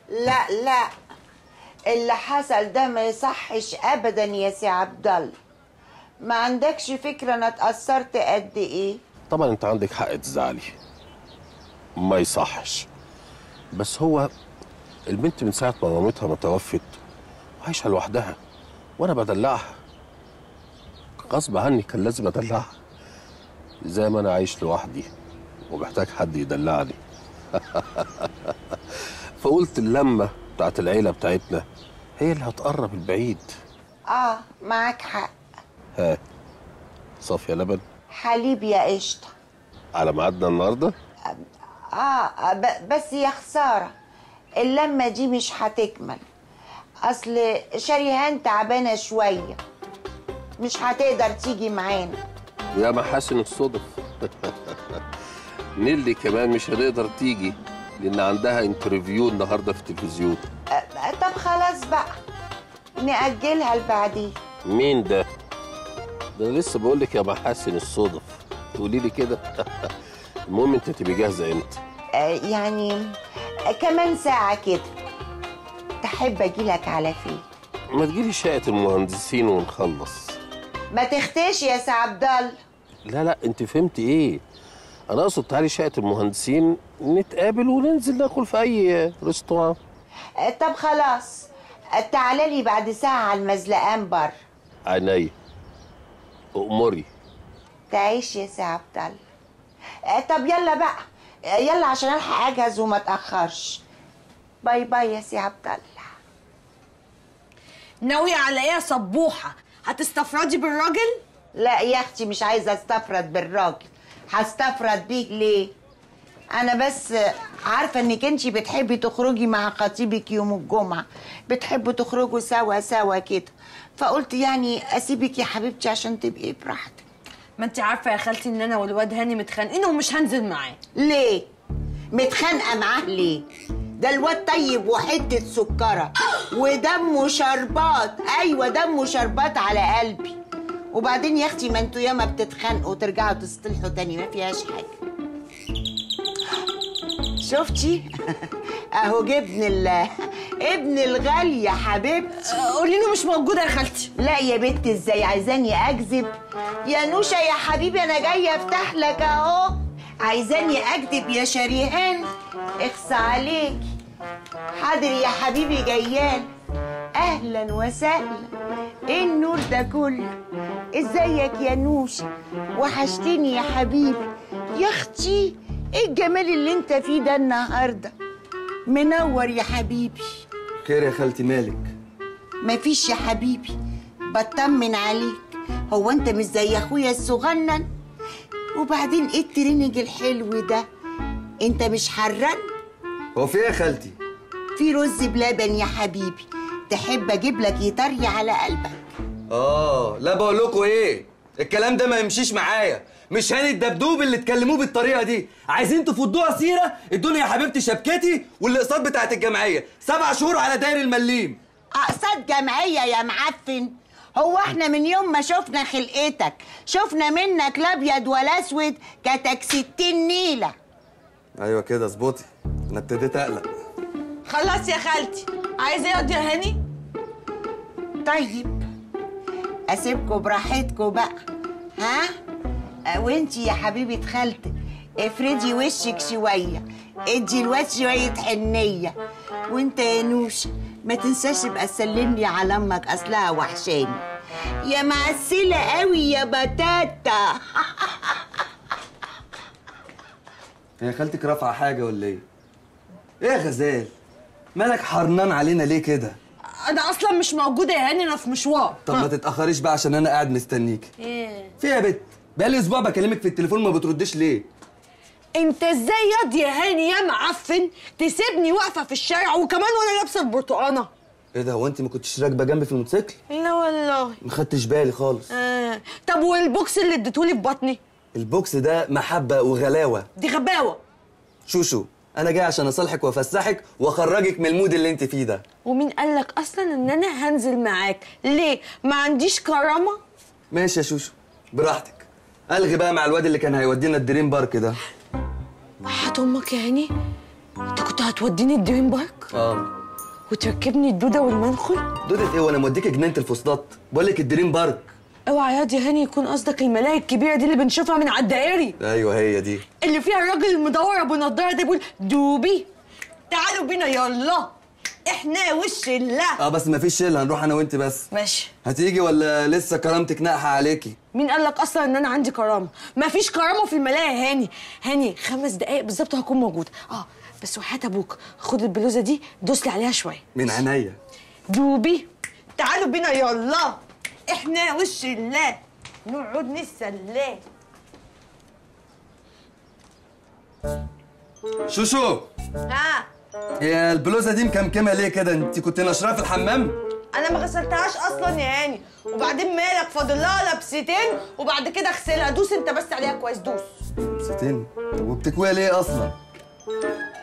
لا لا، اللي حصل ده ما يصحش ابدا يا سي عبد الله. ما عندكش فكره انا اتاثرت قد ايه؟ طبعا انت عندك حق تزعلي، ما يصحش. بس هو البنت من ساعه ما مامتها ما توفت عايشه لوحدها، وانا بدلعها غصب عني، كان لازم ادلعها زي ما انا عايش لوحدي ومحتاج حد يدلعني. فقلت اللمه بتاعت العيله بتاعتنا هي اللي هتقرب البعيد. معاك حق. ها صافيه لبن حليب يا قشطه. على ميعادنا النهارده؟ بس يا خساره اللمه دي مش هتكمل، اصل شريهان تعبانه شويه، مش هتقدر تيجي معانا. يا محاسن الصدف. نيلي كمان مش هتقدر تيجي لان عندها انترفيو النهارده في التلفزيون. طب خلاص بقى نأجلها لبعدين. مين ده؟ ده انا لسه بقول لك يا محاسن الصدف تقولي لي كده. المهم انت تبقي جاهزه امتى؟ يعني كمان ساعه كده. تحب اجيلك على فين؟ ما تجيلي شقه المهندسين ونخلص. ما تختش يا سي عبد الله. لا لا، انت فهمتي ايه؟ انا اقصد تعالي شقه المهندسين نتقابل وننزل ناكل في اي ريستوران. طب خلاص تعالى لي بعد ساعه على المزلقان بره. عينيا، أؤمري. تعيش يا سي عبد الله. طب يلا بقى، يلا عشان الحق اجهز وما اتاخرش. باي باي يا سي عبد الله. ناوية على ايه يا صبوحة؟ هتستفردي بالراجل؟ لا يا اختي مش عايزه استفرد بالراجل. هستفرد بيه ليه؟ انا بس عارفه انك انتي بتحبي تخرجي مع خطيبك يوم الجمعه، بتحبوا تخرجوا سوا سوا كده، فقلت يعني اسيبك يا حبيبتي عشان تبقي براحتك. ما انت عارفه يا خالتي ان انا والواد هاني متخانقين ومش هنزل معاه. ليه؟ متخانقه معاه ليه؟ ده الواد طيب وحته سكره ودمه شربات. ايوه دمه شربات على قلبي. وبعدين يا اختي ما انتوا ياما بتتخانقوا وترجعوا تصطلحوا تاني، ما فيهاش حاجه. شفتي؟ اهو ابن الغالي يا حبيبتي. قولي له مش موجوده يا خالتي. لا يا بنت ازاي عايزاني اكذب؟ يا نوشه يا حبيبي انا جايه افتح لك اهو. عايزاني اكذب يا شريهان؟ اخص عليكي. حاضر يا حبيبي جيال. اهلا وسهلا. ايه النور ده كله؟ ازيك يا نوشه؟ وحشتني يا حبيبي. يا اختي ايه الجمال اللي انت فيه ده النهارده؟ منور يا حبيبي. خير يا خالتي مالك؟ مفيش يا حبيبي، بطمن عليك. هو انت مش زي اخويا الصغنن؟ وبعدين ايه الترينج الحلو ده؟ انت مش حران؟ هو في ايه يا خالتي؟ في رز بلبن يا حبيبي، تحب اجيب لك يطري على قلبك؟ لا بقول لكم ايه، الكلام ده ما يمشيش معايا. مش هاني الدبدوب اللي تكلموه بالطريقه دي. عايزين تفضوها سيره، ادوني يا حبيبتي شبكتي والاقساط بتاعت الجمعيه 7 شهور على داير المليم. اقساط جمعيه يا معفن؟ هو احنا من يوم ما شفنا خلقتك شفنا منك لا ابيض ولا اسود، كتك 60 نيله. ايوه كده اظبطي، انا ابتديت اقلق. خلاص يا خالتي، عايزه ايه يا هاني؟ طيب اسيبكوا براحتكوا بقى. ها؟ وانتي يا حبيبه خالتك افردي وشك شويه، ادي الواد شويه حنيه. وانت يا نوشه ما تنساش تبقى تسلملي على امك، اصلها وحشاني. يا معسله قوي يا بتاتا. هي خالتك رافعه حاجه ولا ايه؟ ايه يا غزال؟ مالك حرنان علينا ليه كده؟ انا اصلا مش موجوده يا هاني، انا في مشوار. طب ما تتاخريش بقى عشان انا قاعد مستنيك. ايه في يا بت؟ بقالي اسبوع بكلمك في التليفون ما بترديش ليه؟ انت ازاي ياض يا هاني يا معفن تسيبني واقفه في الشارع وكمان وانا لابسه البرتقانه؟ ايه ده، هو انت ما كنتش راكبه جنبي في الموتوسيكل؟ لا والله ما خدتش بالي خالص. طب والبوكس اللي اديتهولي في بطني؟ البوكس ده محبه وغلاوه. دي غباوه. شوشو انا جاي عشان اصالحك وافسحك واخرجك من المود اللي انت فيه ده. ومين قالك اصلا ان انا هنزل معاك؟ ليه؟ ما عنديش كرامه؟ ماشي يا شوشو براحتك. الغي بقى مع الواد اللي كان هيودينا الدريم بارك ده. وحياة امك يا هاني انت كنت هتوديني الدريم بارك وتركبني الدوده والمنخل؟ دودة ايه وانا موديك جنينه الفسطاط؟ بقول لك الدريم بارك. اوعى ياض يا هاني يكون قصدك الملاهي الكبيره دي اللي بنشوفها من على الدائري. ايوه هي دي اللي فيها الراجل المدور ابو نضاره ده بيقول دوبي تعالوا بينا يلا احنا وش الله. بس مفيش شله، هنروح انا وانت بس. ماشي. هتيجي ولا لسه كرامتك ناقحه عليكي؟ مين قال لك اصلا ان انا عندي كرامه؟ مفيش كرامه في الملاهي يا هاني. هاني 5 دقايق بالظبط هكون موجوده. بس وحياة ابوك خد البلوزه دي دوس لي عليها شويه. من عينيا. دوبي تعالوا بينا يلا احنا وش الله نقعد نتسلى. شوشو، هي البلوزه دي مكمكمه ليه كده؟ انت كنت نشراها في الحمام؟ انا ما غسلتهاش اصلا يا هاني، وبعدين مالك فاضل لها لبستين وبعد كده اغسلها. دوس انت بس عليها كويس، دوس. لبستين؟ طب وبتكويها ليه اصلا؟